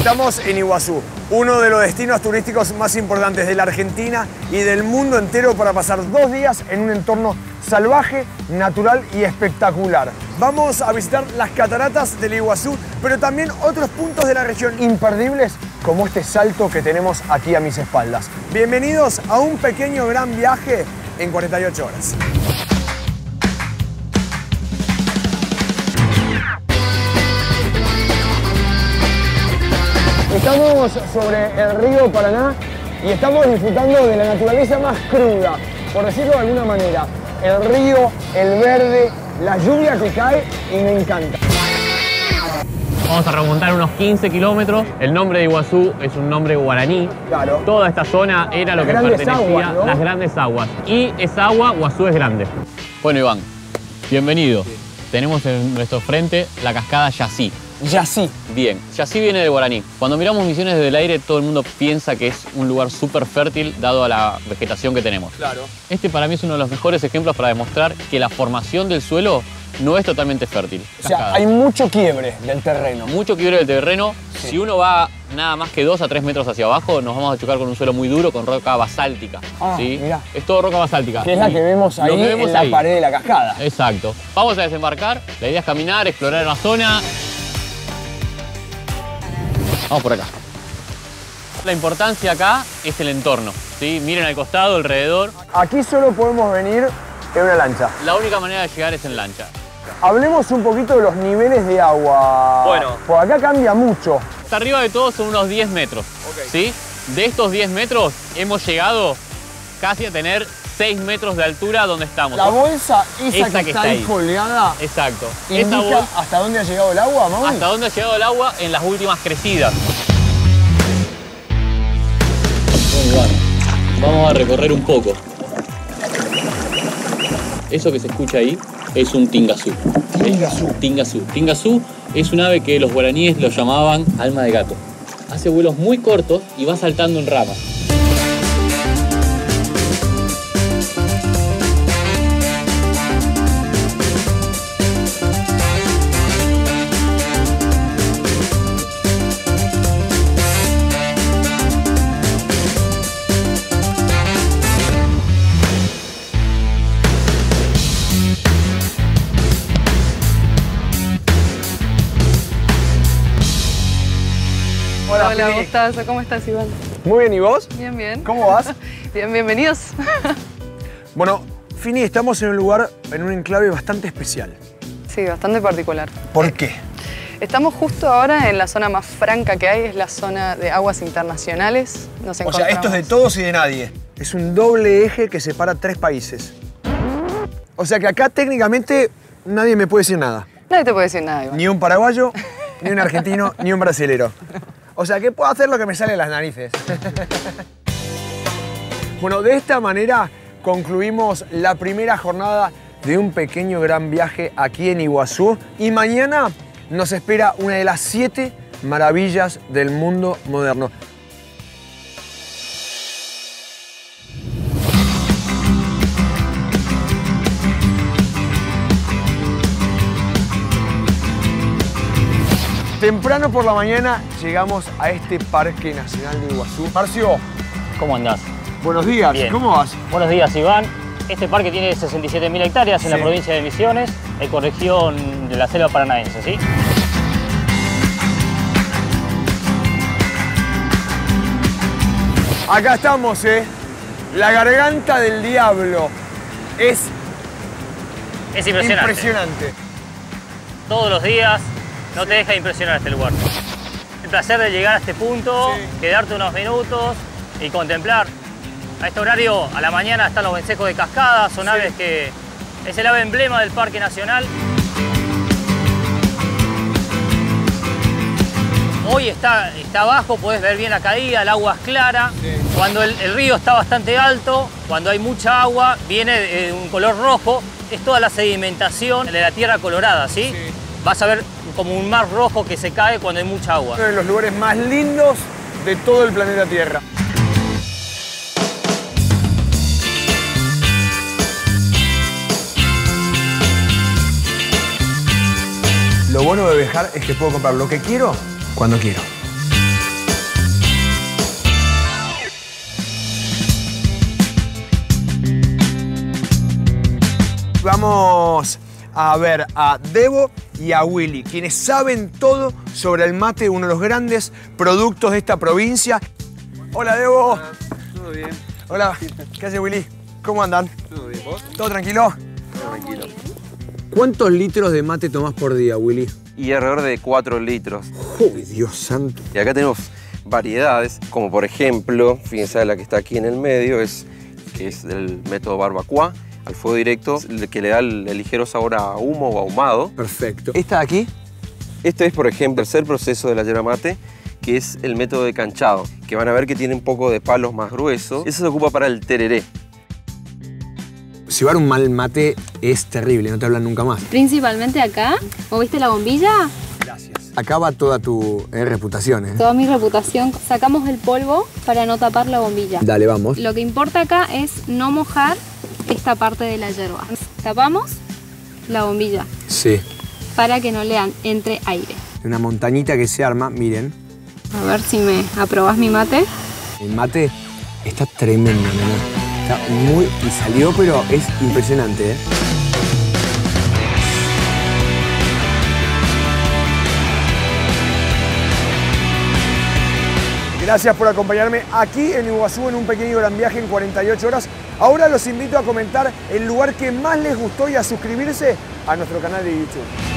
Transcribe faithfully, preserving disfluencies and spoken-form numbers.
Estamos en Iguazú, uno de los destinos turísticos más importantes de la Argentina y del mundo entero para pasar dos días en un entorno salvaje, natural y espectacular. Vamos a visitar las cataratas del Iguazú, pero también otros puntos de la región imperdibles como este salto que tenemos aquí a mis espaldas. Bienvenidos a un pequeño gran viaje en cuarenta y ocho horas. Estamos sobre el río Paraná y estamos disfrutando de la naturaleza más cruda, por decirlo de alguna manera. El río, el verde, la lluvia que cae y me encanta. Vamos a remontar unos quince kilómetros. El nombre de Iguazú es un nombre guaraní. Claro. Toda esta zona era lo que pertenecía aguas, ¿no? Las grandes aguas. Y esa agua, Iguazú es grande. Bueno, Iván, bienvenido. Tenemos en nuestro frente la cascada Yací. Yací. Bien, Yací viene de guaraní. Cuando miramos Misiones desde el aire, todo el mundo piensa que es un lugar súper fértil dado a la vegetación que tenemos. Claro. Este para mí es uno de los mejores ejemplos para demostrar que la formación del suelo no es totalmente fértil. O sea, hay mucho quiebre del terreno. Mucho quiebre del terreno. Sí. Si uno va nada más que dos a tres metros hacia abajo, nos vamos a chocar con un suelo muy duro, con roca basáltica. Ah, ¿sí? mirá. Es todo roca basáltica. Que es la que vemos ahí que vemos en la ahí. pared de la cascada. Exacto. Vamos a desembarcar. La idea es caminar, explorar una zona. Vamos por acá. La importancia acá es el entorno, ¿sí? Miren al costado, alrededor. Aquí solo podemos venir en una lancha. La única manera de llegar es en lancha. Hablemos un poquito de los niveles de agua. Bueno. Por acá cambia mucho. Hasta arriba de todo son unos diez metros, Ok. ¿sí? De estos diez metros hemos llegado casi a tener seis metros de altura donde estamos. La bolsa, esa, Esa que, que está está ahí ahí. colgada, Exacto. Esa indica bol- hasta dónde ha llegado el agua, Mauri. hasta dónde ha llegado el agua en las últimas crecidas. Bueno, vamos a recorrer un poco. Eso que se escucha ahí es un tingazú. Tingazú. Tingazú. Tingazú es un ave que los guaraníes lo llamaban alma de gato. Hace vuelos muy cortos y va saltando en ramas. Hola, Hola, Fini. Gustazo, ¿cómo estás, Iván? Muy bien, ¿y vos? Bien, bien. ¿Cómo vas? Bien, bienvenidos. Bueno, Fini, estamos en un lugar, en un enclave bastante especial. Sí, bastante particular. ¿Por qué? Estamos justo ahora en la zona más franca que hay, es la zona de aguas internacionales. Nos O sea, encontramos... esto es de todos y de nadie. Es un doble eje que separa tres países. O sea que acá técnicamente nadie me puede decir nada. Nadie te puede decir nada, Iván. Ni un paraguayo, ni un argentino, ni un brasilero. O sea que puedo hacer lo que me sale de las narices. Bueno, de esta manera concluimos la primera jornada de un pequeño gran viaje aquí en Iguazú. Y mañana nos espera una de las siete maravillas del mundo moderno. Temprano por la mañana llegamos a este Parque Nacional de Iguazú. Marcio, ¿Cómo andás? buenos días, Bien. ¿cómo vas? Buenos días, Iván. Este parque tiene sesenta y siete mil hectáreas en Sí. la provincia de Misiones, ecorregión de la selva paranaense, ¿sí? Acá estamos, ¿eh? La garganta del diablo. Es Es impresionante. impresionante. Todos los días no te deja impresionar este lugar. El placer de llegar a este punto, Sí. quedarte unos minutos y contemplar. A este horario, a la mañana, están los vencejos de cascada, son Sí. aves que es el ave emblema del Parque Nacional. Hoy está, está abajo, podés ver bien la caída, el agua es clara. Sí. Cuando el, el río está bastante alto, cuando hay mucha agua, viene de un color rojo. Es toda la sedimentación de la tierra colorada, ¿sí? Sí. Vas a ver como un mar rojo que se cae cuando hay mucha agua. Uno de los lugares más lindos de todo el planeta Tierra. Lo bueno de viajar es que puedo comprar lo que quiero cuando quiero. Vamos a ver a Debo y a Willy, quienes saben todo sobre el mate, uno de los grandes productos de esta provincia. Hola, Debo. Hola, todo bien. Hola, ¿qué hace, Willy? ¿Cómo andan? Todo bien, ¿vos? ¿Todo tranquilo? Todo tranquilo. ¿Cuántos litros de mate tomás por día, Willy? Y alrededor de cuatro litros. Uy, Dios santo. Y acá tenemos variedades, como por ejemplo, fíjense la que está aquí en el medio, es, que es del método barbacoa, al fuego directo, que le da el, el ligero sabor a humo o ahumado. Perfecto. ¿Esta de aquí? Este es, por ejemplo, el tercer proceso de la yerba mate, que es el método de canchado, que van a ver que tiene un poco de palos más gruesos. Eso se ocupa para el tereré. Llevar un mal mate es terrible, no te hablan nunca más. Principalmente acá. ¿Vos viste la bombilla? Gracias. Acá va toda tu eh, reputación, ¿eh? Toda mi reputación. Sacamos el polvo para no tapar la bombilla. Dale, vamos. Lo que importa acá es no mojar esta parte de la yerba. Tapamos la bombilla Sí. para que no le entre aire. Una montañita que se arma, miren. A ver si me aprobás mi mate. El mate está tremendo, nena. Está muy... Y salió, pero es impresionante, ¿eh? Gracias por acompañarme aquí en Iguazú en un pequeño gran viaje en cuarenta y ocho horas. Ahora los invito a comentar el lugar que más les gustó y a suscribirse a nuestro canal de YouTube.